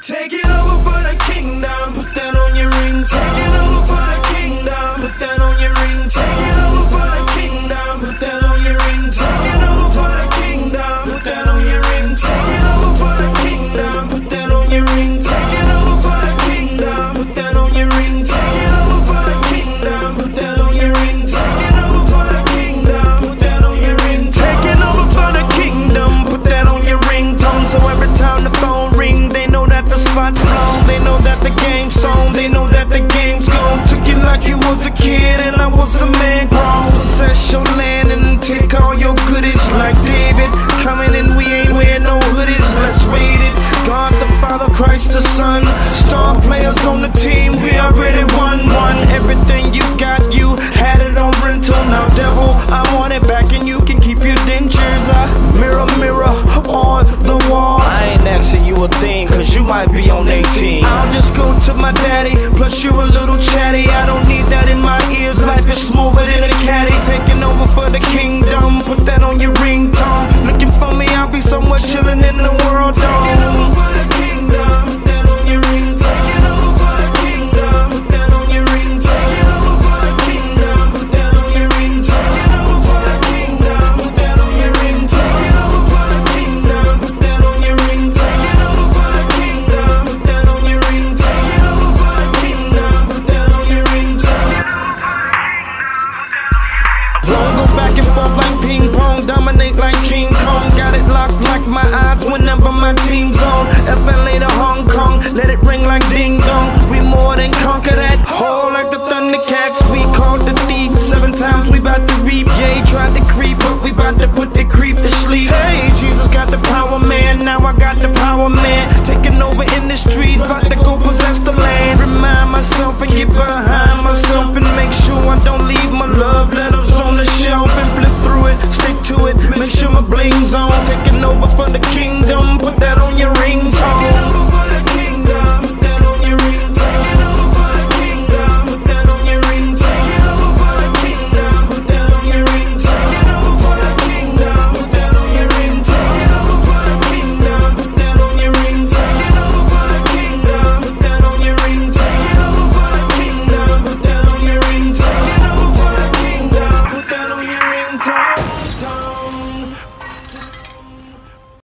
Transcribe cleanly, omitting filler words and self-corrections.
Taking over for the kingdom, put that on your ring. Taking over for the kingdom, put that on your ring. Taking over for the kingdom, put that on your ring. Taking over for the kingdom, put that on your ring. Taking over for the kingdom, put that on your ring. Taking over for the kingdom, put that on your ring. Taking over for the kingdom, put that on your ring. Taking over for the kingdom, put that on your ring. Taking over for the kingdom, put that on your ringtone. So every time the phone ring, they know that the spot's blown. They know that the game's on. They know that the game's gone. Took you like you was a kid and I was a man grown. Possess your land and take all your goodies. Like David coming in, we ain't wearing no hoodies. Let's read it. God the Father, Christ the Son, star players on the team. We already won. Everything you got, you had it on rental. Now devil, I want it back and you can keep your dentures. Mirror, mirror on the wall. I ain't asking you a thing, cause you might be on 18. I'll just go to my daddy, plus you're a little chatty. I don't need that in my ears, life is smoother than a caddy. Taking over for the king.